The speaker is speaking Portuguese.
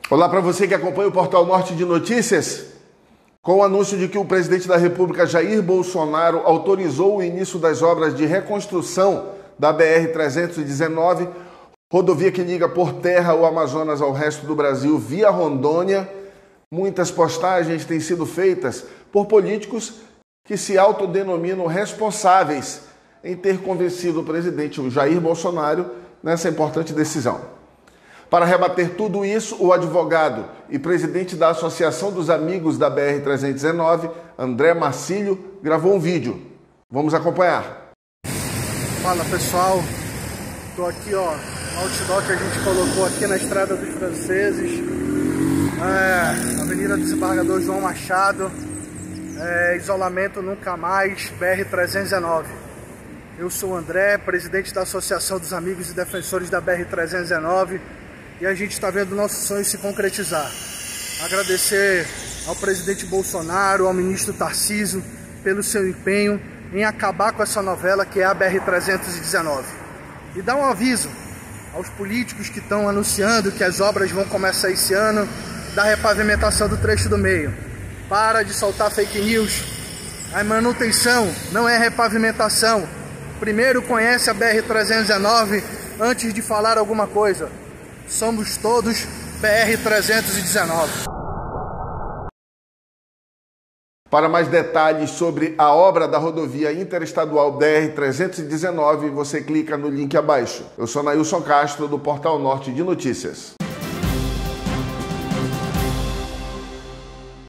Olá para você que acompanha o Portal Norte de Notícias. Com o anúncio de que o presidente da República, Jair Bolsonaro, autorizou o início das obras de reconstrução da BR-319, rodovia que liga por terra o Amazonas ao resto do Brasil via Rondônia, muitas postagens têm sido feitas por políticos que se autodenominam responsáveis em ter convencido o presidente Jair Bolsonaro nessa importante decisão. Para rebater tudo isso, o advogado e presidente da Associação dos Amigos da BR-319, André Marcílio, gravou um vídeo. Vamos acompanhar. Fala pessoal, estou aqui no outdoor que a gente colocou aqui na Estrada dos Franceses, Avenida Desembargador João Machado, isolamento nunca mais, BR-319. Eu sou o André, presidente da Associação dos Amigos e Defensores da BR-319, e a gente está vendo o nosso sonho se concretizar. Agradecer ao presidente Bolsonaro, ao ministro Tarcísio, pelo seu empenho em acabar com essa novela que é a BR-319. E dar um aviso aos políticos que estão anunciando que as obras vão começar esse ano, da repavimentação do trecho do meio. Para de soltar fake news. A manutenção não é repavimentação. Primeiro conhece a BR-319 antes de falar alguma coisa. Somos todos BR-319. Para mais detalhes sobre a obra da rodovia interestadual BR-319, você clica no link abaixo. Eu sou Nailson Castro, do Portal Norte de Notícias.